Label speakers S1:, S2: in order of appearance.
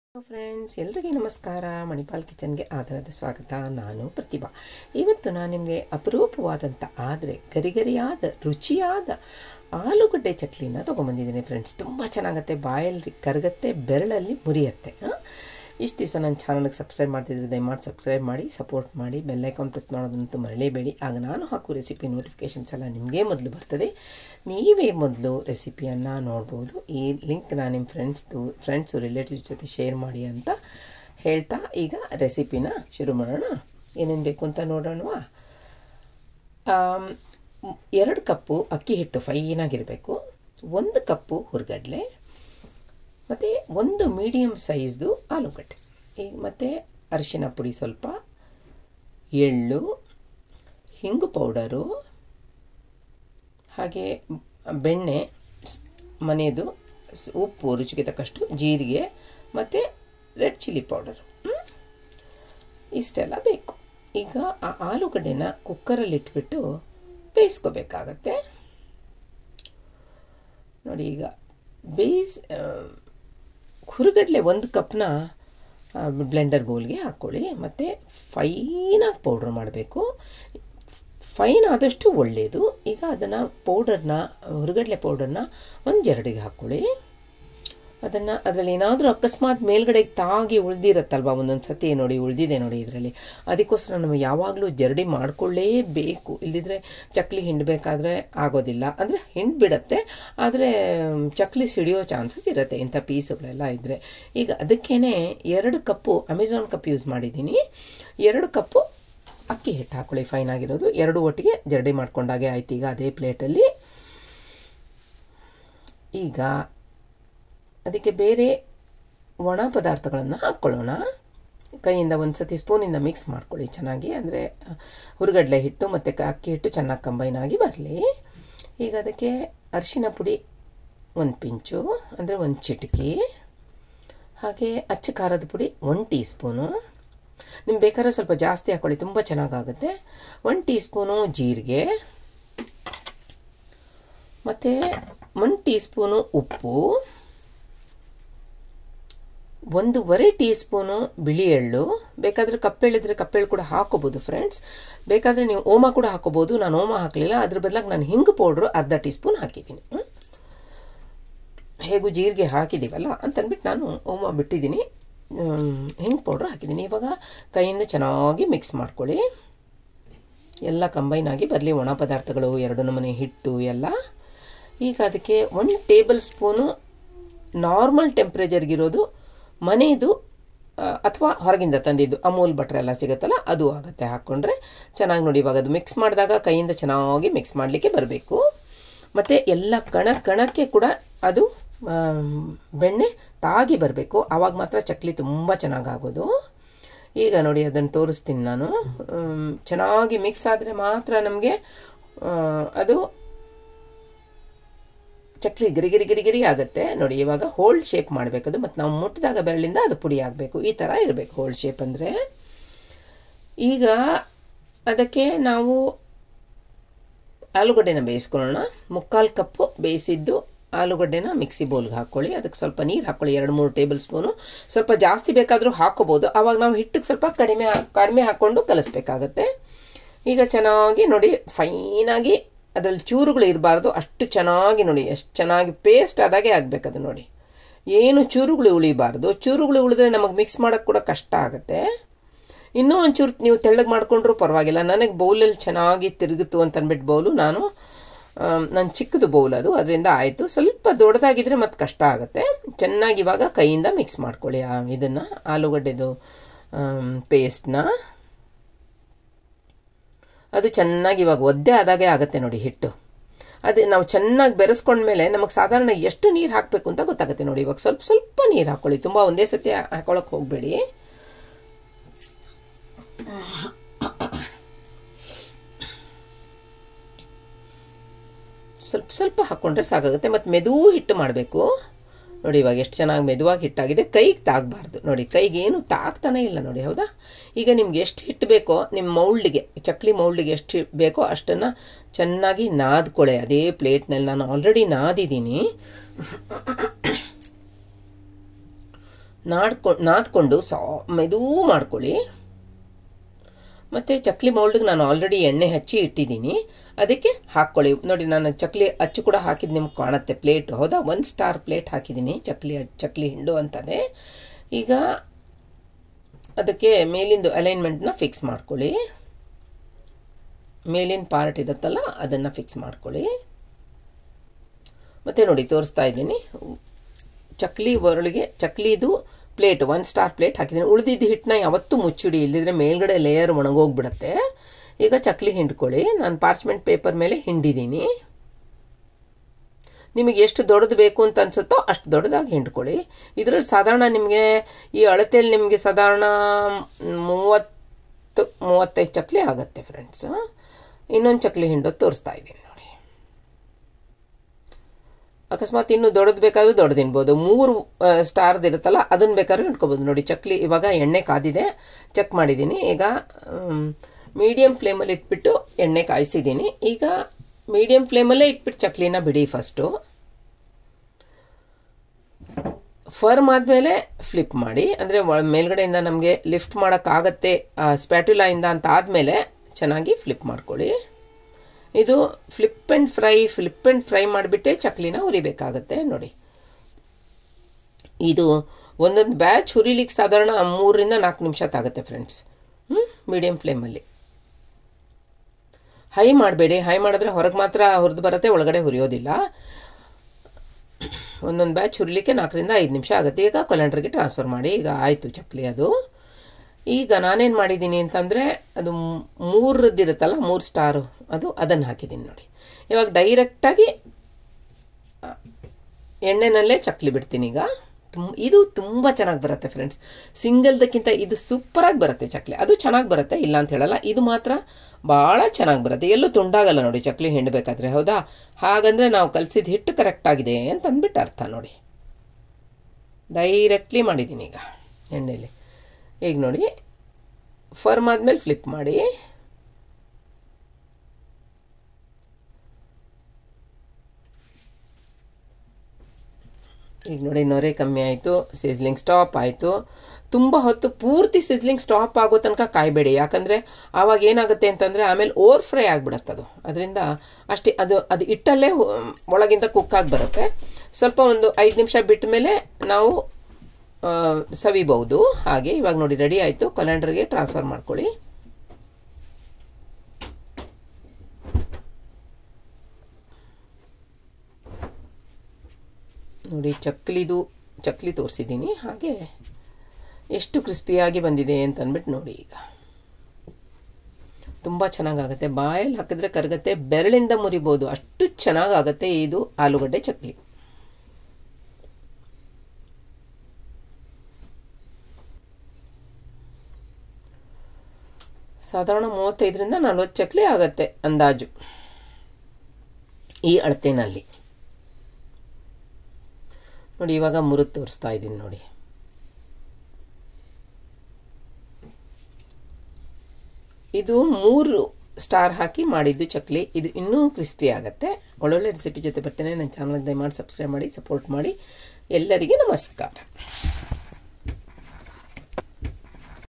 S1: Friends, ಎಲ್ರಿಗೂ ನಮಸ್ಕಾರ. ಮಣಿಪಾಲ್ ಕಿಚನ್ಗೆ ಆಧಾರದ ಸ್ವಾಗತ. ನಾನು ಪ್ರತಿಭಾ. ಇವತ್ತು ನಾನು ನಿಮಗೆ ಅಪರೂಪವಾದಂಥ ಆದರೆ ಗರಿಗರಿಯಾದ ರುಚಿಯಾದ ಆಲೂಗಡ್ಡೆ ಚಕ್ಲಿನ ತೊಗೊಂಬಂದಿದ್ದೀನಿ ಫ್ರೆಂಡ್ಸ್. ತುಂಬ ಚೆನ್ನಾಗತ್ತೆ, ಬಾಯಲ್ಲಿ ಕರಗತ್ತೆ, ಬೆರಳಲ್ಲಿ ಮುರಿಯತ್ತೆ. ಇಷ್ಟು ದಿವಸ ನನ್ನ ಚಾನಲ್ಗೆ ಸಬ್ಸ್ಕ್ರೈಬ್ ಮಾಡ್ತಿದ್ರೆ ದಯಮಾಡಿ ಸಬ್ಸ್ಕ್ರೈಬ್ ಮಾಡಿ, ಸಪೋರ್ಟ್ ಮಾಡಿ, ಬೆಲ್ ಐಕಾನ್ ಪ್ರೆಸ್ ಮಾಡೋದಂತೂ ಮರಲೇಬೇಡಿ. ಆಗ ನಾನು ಹಾಕೋ ರೆಸಿಪಿ ನೋಟಿಫಿಕೇಷನ್ಸ್ ಎಲ್ಲ ನಿಮಗೆ ಮೊದಲು ಬರ್ತದೆ. ನೀವೇ ಮೊದಲು ರೆಸಿಪಿಯನ್ನು ನೋಡ್ಬೋದು. ಈ ಲಿಂಕ್ ನಾನು ನಿಮ್ಮ ಫ್ರೆಂಡ್ಸು ರಿಲೇಟಿವ್ಸ್ ಜೊತೆ ಶೇರ್ ಮಾಡಿ ಅಂತ ಹೇಳ್ತಾ ಈಗ ರೆಸಿಪಿನ ಶುರು ಮಾಡೋಣ. ಏನೇನು ಬೇಕು ಅಂತ ನೋಡೋಣವಾ? 2 ಕಪ್ಪು ಅಕ್ಕಿ ಹಿಟ್ಟು ಫೈನಾಗಿರಬೇಕು, 1 ಕಪ್ಪು ಹುರ್ಗಡ್ಲೆ, ಮತ್ತು 1 ಮೀಡಿಯಮ್ ಸೈಜ್ದು ಆಲೂಗಡ್ಡೆ, ಮತ್ತು ಅರಿಶಿನ ಪುಡಿ ಸ್ವಲ್ಪ, ಎಳ್ಳು, ಹಿಂಗು ಪೌಡರು, ಹಾಗೆ ಬೆಣ್ಣೆ ಮನೆಯದು, ಉಪ್ಪು ರುಚಿಗೆ ತಕ್ಕಷ್ಟು, ಜೀರಿಗೆ ಮತ್ತು ರೆಡ್ ಚಿಲ್ಲಿ ಪೌಡರು, ಇಷ್ಟೆಲ್ಲ ಬೇಕು. ಈಗ ಆ ಆಲೂಗಡ್ಡೆನ ಕುಕ್ಕರಲ್ಲಿ ಇಟ್ಬಿಟ್ಟು ಬೇಯಿಸ್ಕೋಬೇಕಾಗತ್ತೆ. ನೋಡಿ, ಈಗ ಹುರುಗಡ್ಲೆ 1 ಕಪ್ನ ಬ್ಲೆಂಡರ್ ಬೌಲ್ಗೆ ಹಾಕ್ಕೊಳ್ಳಿ. ಮತ್ತು ಫೈನಾಗಿ ಪೌಡ್ರ್ ಮಾಡಬೇಕು. ಫೈನ್ ಆದಷ್ಟು ಒಳ್ಳೆಯದು. ಈಗ ಅದನ್ನು ಹುರುಗಡ್ಲೆ ಪೌಡರ್ನ ಒಂದು ಜರಡಿಗೆ ಹಾಕ್ಕೊಳ್ಳಿ. ಅದರಲ್ಲಿ ಏನಾದರೂ ಅಕಸ್ಮಾತ್ ಮೇಲ್ಗಡೆಗೆ ತಾಗಿ ಉಳಿದಿರತ್ತಲ್ವ, ಒಂದೊಂದು ಸತಿ ನೋಡಿ ಉಳಿದಿದೆ ನೋಡಿ ಇದರಲ್ಲಿ. ಅದಕ್ಕೋಸ್ಕರ ನಾವು ಯಾವಾಗಲೂ ಜರಡಿ ಮಾಡಿಕೊಳ್ಳೇಬೇಕು, ಇಲ್ಲದಿದ್ದರೆ ಚಕ್ಲಿ ಹಿಂಡಬೇಕಾದ್ರೆ ಆಗೋದಿಲ್ಲ. ಅಂದರೆ ಹಿಂಡ್ಬಿಡತ್ತೆ, ಆದರೆ ಚಕ್ಲಿ ಸಿಡಿಯೋ ಚಾನ್ಸಸ್ ಇರುತ್ತೆ ಇಂಥ ಪೀಸುಗಳೆಲ್ಲ ಇದ್ದರೆ. ಈಗ ಅದಕ್ಕೇ 2 ಕಪ್ಪು ಅಮೆಝಾನ್ ಕಪ್ ಯೂಸ್ ಮಾಡಿದ್ದೀನಿ. 2 ಕಪ್ಪು ಅಕ್ಕಿ ಹಿಟ್ಟು ಹಾಕ್ಕೊಳ್ಳಿ, ಫೈನ್ ಆಗಿರೋದು. 2 ಒಟ್ಟಿಗೆ ಜರಡಿ ಮಾಡ್ಕೊಂಡಾಗೆ ಆಯ್ತು. ಈಗ ಅದೇ ಪ್ಲೇಟಲ್ಲಿ ಈಗ ಅದಕ್ಕೆ ಬೇರೆ ಒಣ ಪದಾರ್ಥಗಳನ್ನು ಹಾಕ್ಕೊಳ್ಳೋಣ. ಕೈಯಿಂದ ಒಂದು ಸತಿ ಸ್ಪೂನಿಂದ ಮಿಕ್ಸ್ ಮಾಡ್ಕೊಳ್ಳಿ ಚೆನ್ನಾಗಿ, ಅಂದರೆ ಹುರುಗಡ್ಲೆ ಹಿಟ್ಟು ಮತ್ತು ಅಕ್ಕಿ ಹಿಟ್ಟು ಚೆನ್ನಾಗಿ ಕಂಬೈನ್ ಆಗಿ ಬರಲಿ. ಈಗ ಅದಕ್ಕೆ ಅರಿಶಿನ ಪುಡಿ 1 ಪಿಂಚು, ಅಂದರೆ 1 ಚಿಟಿಕೆ, ಹಾಗೆ ಅಚ್ಚ ಖಾರದ ಪುಡಿ 1 ಟೀ ಸ್ಪೂನು. ನಿಮ್ಗೆ ಬೇಕಾದ್ರೆ ಸ್ವಲ್ಪ ಜಾಸ್ತಿ ಹಾಕ್ಕೊಳ್ಳಿ, ತುಂಬ ಚೆನ್ನಾಗಾಗುತ್ತೆ. 1 ಟೀ ಸ್ಪೂನು ಜೀರಿಗೆ, ಮತ್ತು 1 ಟೀ ಸ್ಪೂನು ಉಪ್ಪು, 1.5 ಟೀ ಸ್ಪೂನು ಬಿಳಿ ಎಳ್ಳು. ಬೇಕಾದರೆ ಕಪ್ಪೆಳ್ಳಿದ್ರೆ ಕಪ್ಪೆಳ್ಳು ಕೂಡ ಹಾಕೋಬೋದು ಫ್ರೆಂಡ್ಸ್. ಬೇಕಾದರೆ ನೀವು ಓಮ ಕೂಡ ಹಾಕೋಬೋದು. ನಾನು ಓಮ ಹಾಕಲಿಲ್ಲ, ಅದ್ರ ಬದಲಾಗಿ ನಾನು ಹಿಂಗು ಪೌಡ್ರು ಅರ್ಧ ಟೀ ಸ್ಪೂನ್ ಹಾಕಿದ್ದೀನಿ. ಹೇಗೂ ಜೀರಿಗೆ ಹಾಕಿದ್ದೀವಲ್ಲ ಅಂತಂದ್ಬಿಟ್ಟು ನಾನು ಓಮ ಬಿಟ್ಟಿದ್ದೀನಿ, ಹಿಂಗು ಪೌಡ್ರ್ ಹಾಕಿದ್ದೀನಿ. ಇವಾಗ ಕೈಯಿಂದ ಚೆನ್ನಾಗಿ ಮಿಕ್ಸ್ ಮಾಡ್ಕೊಳ್ಳಿ, ಎಲ್ಲ ಕಂಬೈನ್ ಆಗಿ ಬರಲಿ ಒಣ ಪದಾರ್ಥಗಳು, 2 ನಮೂನೆ ಹಿಟ್ಟು ಎಲ್ಲ. ಈಗ ಅದಕ್ಕೆ 1 ಟೇಬಲ್ ಸ್ಪೂನು ನಾರ್ಮಲ್ ಟೆಂಪ್ರೇಚರ್ಗಿರೋದು ಮನೆಯದು ಅಥವಾ ಹೊರಗಿಂದ ತಂದಿದ್ದು ಅಮೂಲ್ ಬಟ್ರ್ ಎಲ್ಲ ಸಿಗುತ್ತಲ್ಲ ಅದು ಆಗುತ್ತೆ, ಹಾಕ್ಕೊಂಡ್ರೆ ಚೆನ್ನಾಗಿ. ನೋಡಿ, ಇವಾಗ ಅದು ಮಿಕ್ಸ್ ಮಾಡಿದಾಗ ಕೈಯಿಂದ ಚೆನ್ನಾಗಿ ಮಿಕ್ಸ್ ಮಾಡಲಿಕ್ಕೆ ಬರಬೇಕು. ಮತ್ತು ಎಲ್ಲ ಕಣಕ್ಕೆ ಕೂಡ ಅದು ಬೆಣ್ಣೆ ತಾಗಿ ಬರಬೇಕು, ಆವಾಗ ಮಾತ್ರ ಚಕ್ಲಿ ತುಂಬ ಚೆನ್ನಾಗಾಗೋದು. ಈಗ ನೋಡಿ, ಅದನ್ನು ತೋರಿಸ್ತೀನಿ ನಾನು. ಚೆನ್ನಾಗಿ ಮಿಕ್ಸ್ ಆದರೆ ಮಾತ್ರ ನಮಗೆ ಅದು ಚಕ್ಲಿ ಗಿರಿ ಆಗುತ್ತೆ. ನೋಡಿ, ಇವಾಗ ಹೋಲ್ಡ್ ಶೇಪ್ ಮಾಡಬೇಕದು, ಮತ್ತು ನಾವು ಮುಟ್ಟಿದಾಗ ಬೆರಳಿಂದ ಅದು ಪುಡಿ ಆಗಬೇಕು. ಈ ಥರ ಇರಬೇಕು ಹೋಲ್ಡ್ ಶೇಪ್ ಅಂದರೆ. ಈಗ ಅದಕ್ಕೆ ನಾವು ಆಲೂಗಡ್ಡೆನ ಬೇಯಿಸ್ಕೊಳ್ಳೋಣ. 3/4 ಕಪ್ಪು ಬೇಯಿಸಿದ್ದು ಆಲೂಗಡ್ಡೆನ ಮಿಕ್ಸಿ ಬೌಲ್ಗೆ ಹಾಕ್ಕೊಳ್ಳಿ. ಅದಕ್ಕೆ ಸ್ವಲ್ಪ ನೀರು ಹಾಕ್ಕೊಳ್ಳಿ, 2-3 ಟೇಬಲ್ ಸ್ಪೂನು. ಸ್ವಲ್ಪ ಜಾಸ್ತಿ ಬೇಕಾದರೂ ಹಾಕ್ಕೋಬೋದು, ಆವಾಗ ನಾವು ಹಿಟ್ಟಿಗೆ ಸ್ವಲ್ಪ ಕಡಿಮೆ ಹಾಕ್ಕೊಂಡು ಕಲಿಸ್ಬೇಕಾಗತ್ತೆ. ಈಗ ಚೆನ್ನಾಗಿ ನೋಡಿ, ಫೈನಾಗಿ ಅದರಲ್ಲಿ ಚೂರುಗಳು ಇರಬಾರ್ದು, ಅಷ್ಟು ಚೆನ್ನಾಗಿ ನೋಡಿ, ಎಷ್ಟು ಚೆನ್ನಾಗಿ ಪೇಸ್ಟ್ ಆದಾಗೆ ಆಗಬೇಕದು. ನೋಡಿ, ಏನು ಚೂರುಗಳು ಉಳಿಬಾರ್ದು. ಚೂರುಗಳು ಉಳಿದ್ರೆ ನಮಗೆ ಮಿಕ್ಸ್ ಮಾಡೋಕ್ಕೆ ಕೂಡ ಕಷ್ಟ ಆಗುತ್ತೆ. ಇನ್ನೂ ಒಂಚೂರು ನೀವು ತೆಳ್ಳಗೆ ಮಾಡಿಕೊಂಡ್ರೂ ಪರವಾಗಿಲ್ಲ. ನನಗೆ ಬೌಲಲ್ಲಿ ಚೆನ್ನಾಗಿ ತಿರುಗಿತು ಅಂತ ಅಂದ್ಬಿಟ್ಟು ಬೌಲು ನನ್ನ ಚಿಕ್ಕದು ಬೌಲ್ ಅದು, ಅದರಿಂದ ಆಯಿತು. ಸ್ವಲ್ಪ ದೊಡ್ಡದಾಗಿದ್ದರೆ ಮತ್ತೆ ಕಷ್ಟ ಆಗುತ್ತೆ. ಚೆನ್ನಾಗಿ ಇವಾಗ ಕೈಯಿಂದ ಮಿಕ್ಸ್ ಮಾಡ್ಕೊಳ್ಳಿ ಇದನ್ನು, ಆಲೂಗಡ್ಡೆದು ಪೇಸ್ಟ್ನ. ಅದು ಚೆನ್ನಾಗಿ ಇವಾಗ ಒದ್ದೆ ಆದಾಗೆ ಆಗುತ್ತೆ ನೋಡಿ ಹಿಟ್ಟು. ಅದೇ ನಾವು ಚೆನ್ನಾಗಿ ಬೆರೆಸ್ಕೊಂಡ್ಮೇಲೆ ನಮಗೆ ಸಾಧಾರಣ ಎಷ್ಟು ನೀರು ಹಾಕಬೇಕು ಅಂತ ಗೊತ್ತಾಗುತ್ತೆ. ನೋಡಿ, ಇವಾಗ ಸ್ವಲ್ಪ ನೀರು ಹಾಕ್ಕೊಳ್ಳಿ, ತುಂಬ ಒಂದೇ ಸತಿ ಹಾಕೊಳ್ಳೋಕೆ ಹೋಗಬೇಡಿ. ಸ್ವಲ್ಪ ಹಾಕ್ಕೊಂಡ್ರೆ ಸಾಕಾಗುತ್ತೆ. ಮತ್ತು ಮೆದು ಹಿಟ್ಟು ಮಾಡಬೇಕು. ನೋಡಿ, ಇವಾಗ ಎಷ್ಟು ಚೆನ್ನಾಗಿ ಮೆದುವಾಗಿ ಹಿಟ್ಟಾಗಿದೆ, ಕೈಗೆ ತಾಗಬಾರ್ದು. ನೋಡಿ, ಕೈಗೆ ಏನು ತಾಗ್ತಾನೆ ಇಲ್ಲ ನೋಡಿ, ಹೌದಾ? ಈಗ ನಿಮ್ಗೆ ಎಷ್ಟು ಹಿಟ್ಟು ಬೇಕೋ ನಿಮ್ಮ ಮೌಲ್ಡಿಗೆ, ಚಕ್ಲಿ ಮೌಲ್ಡಿಗೆ ಎಷ್ಟು ಬೇಕೋ ಅಷ್ಟನ್ನು ಚೆನ್ನಾಗಿ ನಾದ್ಕೊಳ್ಳಿ. ಅದೇ ಪ್ಲೇಟ್ನಲ್ಲಿ ನಾನು ಆಲ್ರೆಡಿ ನಾದಿದ್ದೀನಿ. ನಾದ್ಕೊಂಡು ಮೆದು ಮಾಡ್ಕೊಳ್ಳಿ. ಮತ್ತು ಚಕ್ಲಿ ಮೌಲ್ಡ್ಗೆ ನಾನು ಆಲ್ರೆಡಿ ಎಣ್ಣೆ ಹಚ್ಚಿ ಇಟ್ಟಿದ್ದೀನಿ, ಅದಕ್ಕೆ ಹಾಕ್ಕೊಳ್ಳಿ. ನೋಡಿ, ನಾನು ಚಕ್ಲಿ ಅಚ್ಚು ಕೂಡ ಹಾಕಿದ್ದು ನಿಮ್ಗೆ ಕಾಣುತ್ತೆ ಪ್ಲೇಟು. ಹೌದಾ, 1 ಸ್ಟಾರ್ ಪ್ಲೇಟ್ ಹಾಕಿದ್ದೀನಿ ಚಕ್ಲಿ ಹಿಂಡು ಅಂತಲೇ. ಈಗ ಅದಕ್ಕೆ ಮೇಲಿಂದು ಅಲೈನ್ಮೆಂಟ್ನ ಫಿಕ್ಸ್ ಮಾಡ್ಕೊಳ್ಳಿ. ಮೇಲಿನ ಪಾರ್ಟ್ ಇರುತ್ತಲ್ಲ ಅದನ್ನು ಫಿಕ್ಸ್ ಮಾಡ್ಕೊಳ್ಳಿ. ಮತ್ತು ನೋಡಿ ತೋರಿಸ್ತಾ ಇದ್ದೀನಿ, ಚಕ್ಲಿದು ಪ್ಲೇಟ್ 1 ಸ್ಟಾರ್ ಪ್ಲೇಟ್ ಹಾಕಿದ್ದೀನಿ. ಉಳಿದಿದ್ದು ಹಿಟ್ಟನ್ನ ಯಾವತ್ತೂ ಮುಚ್ಚಿಡಿ, ಇಲ್ಲದಿದ್ರೆ ಮೇಲ್ಗಡೆ ಲೇಯರ್ ಒಣಗೋಗ್ಬಿಡುತ್ತೆ. ಈಗ ಚಕ್ಲಿ ಹಿಂಡ್ಕೊಳ್ಳಿ. ನಾನು ಪಾರ್ಚ್ಮೆಂಟ್ ಪೇಪರ್ ಮೇಲೆ ಹಿಂಡಿದ್ದೀನಿ. ನಿಮಗೆ ಎಷ್ಟು ದೊಡ್ಡದು ಬೇಕು ಅಂತ ಅನಿಸುತ್ತೋ ಅಷ್ಟು ದೊಡ್ಡದಾಗಿ ಹಿಂಡ್ಕೊಳ್ಳಿ. ಇದರಲ್ಲಿ ಸಾಧಾರಣ ನಿಮಗೆ ಈ ಅಳತೆಯಲ್ಲಿ ನಿಮಗೆ ಸಾಧಾರಣ 30-35 ಚಕ್ಲಿ ಆಗುತ್ತೆ ಫ್ರೆಂಡ್ಸ್. ಇನ್ನೊಂದು ಚಕ್ಲಿ ಹಿಂಡೋದು ತೋರಿಸ್ತಾ ಇದ್ದೀನಿ ನೋಡಿ. ಅಕಸ್ಮಾತ್ ಇನ್ನೂ ದೊಡ್ಡದು ಬೇಕಾದರೂ ದೊಡ್ಡದು ತಿನ್ಬೋದು. 3 ಸ್ಟಾರ್ದು ಇರುತ್ತಲ್ಲ ಅದನ್ನು ಬೇಕಾದ್ರೂ ಹಿಂಡ್ಕೋಬೋದು. ನೋಡಿ, ಚಕ್ಲಿ ಇವಾಗ ಎಣ್ಣೆ ಕಾದಿದೆ, ಚೆಕ್ ಮಾಡಿದ್ದೀನಿ. ಈಗ ಮೀಡಿಯಮ್ ಫ್ಲೇಮಲ್ಲಿ ಇಟ್ಬಿಟ್ಟು ಎಣ್ಣೆ ಕಾಯಿಸಿದ್ದೀನಿ. ಈಗ ಮೀಡಿಯಮ್ ಫ್ಲೇಮಲ್ಲೇ ಇಟ್ಬಿಟ್ಟು ಚಕ್ಲಿನ ಬಿಡಿ. ಫಸ್ಟು ಫರ್ಮ್ ಆದಮೇಲೆ ಫ್ಲಿಪ್ ಮಾಡಿ, ಅಂದರೆ ಮೇಲ್ಗಡೆಯಿಂದ ನಮಗೆ ಲಿಫ್ಟ್ ಮಾಡೋಕ್ಕಾಗತ್ತೆ ಸ್ಪ್ಯಾಟ್ಯುಲಾಯಿಂದ ಅಂತ ಆದಮೇಲೆ ಚೆನ್ನಾಗಿ ಫ್ಲಿಪ್ ಮಾಡ್ಕೊಳ್ಳಿ. ಇದು ಫ್ಲಿಪ್ ಆ್ಯಂಡ್ ಫ್ರೈ ಮಾಡಿಬಿಟ್ಟೆ ಚಕ್ಲಿನ ಹುರಿಬೇಕಾಗತ್ತೆ. ನೋಡಿ, ಇದು ಒಂದೊಂದು ಬ್ಯಾಚ್ ಹುರಿಲಿಕ್ಕೆ ಸಾಧಾರಣ 3-4 ನಿಮಿಷ ತಾಗುತ್ತೆ ಫ್ರೆಂಡ್ಸ್. ಮೀಡಿಯಮ್ ಫ್ಲೇಮಲ್ಲಿ ಹೈ ಮಾಡಬೇಡಿ. ಹೈ ಮಾಡಿದ್ರೆ ಹೊರಗೆ ಮಾತ್ರ ಹುರಿದು ಬರುತ್ತೆ, ಒಳಗಡೆ ಹುರಿಯೋದಿಲ್ಲ. ಒಂದೊಂದು ಬ್ಯಾಚ್ ಹುರಿಲಿಕ್ಕೆ 4-5 ನಿಮಿಷ ಆಗುತ್ತೆ. ಈಗ ಕೊಲೆಂಡ್ರಿಗೆ ಟ್ರಾನ್ಸ್ಫರ್ ಮಾಡಿ. ಈಗ ಆಯಿತು ಚಕ್ಲಿ ಅದು. ಈಗ ನಾನೇನು ಮಾಡಿದ್ದೀನಿ ಅಂತಂದರೆ, ಅದು 3 ಸ್ಟಾರು ಅದನ್ನು ಹಾಕಿದ್ದೀನಿ ನೋಡಿ. ಇವಾಗ ಡೈರೆಕ್ಟಾಗಿ ಎಣ್ಣೆನಲ್ಲೇ ಚಕ್ಲಿ ಬಿಡ್ತೀನಿ. ಈಗ ಇದು ತುಂಬ ಚೆನ್ನಾಗಿ ಬರುತ್ತೆ ಫ್ರೆಂಡ್ಸ್. ಸಿಂಗಲ್ದಕ್ಕಿಂತ ಇದು ಸೂಪರಾಗಿ ಬರುತ್ತೆ ಚಕ್ಲಿ. ಅದು ಚೆನ್ನಾಗಿ ಬರುತ್ತೆ, ಇಲ್ಲ ಅಂತ ಹೇಳಲ್ಲ. ಇದು ಮಾತ್ರ ಭಾಳ ಚೆನ್ನಾಗಿ ಬರುತ್ತೆ, ಎಲ್ಲೂ ತುಂಡಾಗಲ್ಲ ನೋಡಿ ಚಕ್ಲಿ ಹಿಂಡಬೇಕಾದ್ರೆ. ಹೌದಾ, ಹಾಗಂದರೆ ನಾವು ಕಲಸಿದ ಹಿಟ್ಟು ಕರೆಕ್ಟಾಗಿದೆ ಅಂತ ಅಂದ್ಬಿಟ್ಟು ಅರ್ಥ. ನೋಡಿ, ಡೈರೆಕ್ಟ್ಲಿ ಮಾಡಿದ್ದೀನಿ ಈಗ ಎಣ್ಣೆಯಲ್ಲಿ. ಈಗ ನೋಡಿ, ಫರ್ಮ್ ಆದಮೇಲೆ ಫ್ಲಿಪ್ ಮಾಡಿ. ಈಗ ನೋಡಿ, ನೊರೆ ಕಮ್ಮಿ ಆಯಿತು, ಸಿಸ್ಲಿಂಗ್ ಸ್ಟಾಪ್ ಆಯಿತು. ತುಂಬ ಹೊತ್ತು ಪೂರ್ತಿ ಸಿಸ್ಲಿಂಗ್ ಸ್ಟಾಪ್ ಆಗೋ ತನಕ ಕಾಯಬೇಡಿ, ಯಾಕಂದರೆ ಆವಾಗ ಏನಾಗುತ್ತೆ ಅಂತಂದರೆ ಆಮೇಲೆ ಓವರ್ ಫ್ರೈ ಆಗಿಬಿಡುತ್ತೆ ಅದು. ಅದರಿಂದ ಅಷ್ಟೇ, ಅದು ಇಟ್ಟಲ್ಲೇ ಒಳಗಿಂದ ಕುಕ್ಕಾಗಿ ಬರುತ್ತೆ. ಸ್ವಲ್ಪ ಒಂದು 5 ನಿಮಿಷ ಬಿಟ್ಟ ಮೇಲೆ ನಾವು ಸವಿಬಹುದು. ಹಾಗೆ ಇವಾಗ ನೋಡಿ ರೆಡಿ ಆಯಿತು. ಕೊಲೆಂಡರ್ಗೆ ಟ್ರಾನ್ಸ್ಫರ್ ಮಾಡ್ಕೊಳ್ಳಿ. ನೋಡಿ, ಚಕ್ಲಿ ತೋರಿಸಿದ್ದೀನಿ. ಹಾಗೆ ಎಷ್ಟು ಕ್ರಿಸ್ಪಿಯಾಗಿ ಬಂದಿದೆ ಅಂತ ಅಂದ್ಬಿಟ್ಟು ನೋಡಿ. ಈಗ ತುಂಬ ಚೆನ್ನಾಗಾಗುತ್ತೆ. ಬಾಯಲ್ಲಿ ಹಾಕಿದ್ರೆ ಕರಗತ್ತೆ, ಬೆರಳಿಂದ ಮುರಿಬೋದು, ಅಷ್ಟು ಚೆನ್ನಾಗಾಗುತ್ತೆ ಇದು ಆಲೂಗಡ್ಡೆ ಚಕ್ಲಿ. ಸಾಧಾರಣ 35-40 ಚಕ್ಲಿ ಆಗುತ್ತೆ ಅಂದಾಜು ಈ ಅಳತೆನಲ್ಲಿ. ನೋಡಿ, ಇವಾಗ ಮುರಿದು ತೋರಿಸ್ತಾ ಇದ್ದೀನಿ ನೋಡಿ. ಇದು 3 ಸ್ಟಾರ್ ಹಾಕಿ ಮಾಡಿದ್ದು ಚಕ್ಲಿ. ಇದು ಇನ್ನೂ ಕ್ರಿಸ್ಪಿ ಆಗುತ್ತೆ. ಒಳ್ಳೊಳ್ಳೆ ರೆಸಿಪಿ ಜೊತೆ ಬರ್ತೇನೆ. ನನ್ನ ಚಾನಲ್ಗೆ ದಯಮಾಡಿ ಸಬ್ಸ್ಕ್ರೈಬ್ ಮಾಡಿ, ಸಪೋರ್ಟ್ ಮಾಡಿ. ಎಲ್ಲರಿಗೆ ನಮಸ್ಕಾರ.